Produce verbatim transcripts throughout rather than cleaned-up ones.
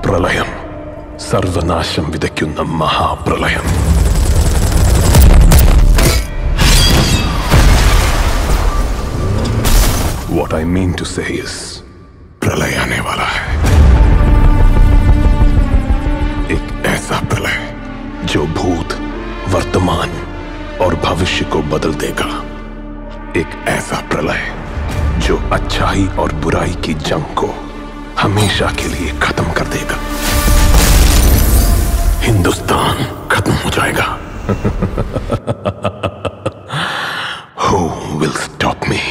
മഹാപ്രളയം, സർവനാശം വിതയ്ക്കുന്ന മഹാപ്രളയം. What I mean to say is, प्रलय आने वाला है. एक ऐसा प्रलय जो भूत, वर्तमान और भविष्य को बदल देगा. एक ऐसा प्रलय जो अच्छाई और बुराई की जंग को हमेशा के लिए खत्म कर देगा. हिंदुस्तान खत्म हो जाएगा. Who will stop me?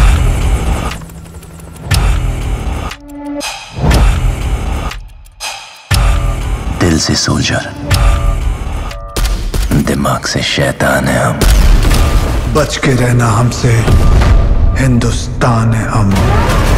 दिल से सोल्जर, दिमाग से शैतान है हम. बच के रहना हमसे, हिंदुस्तान है हम.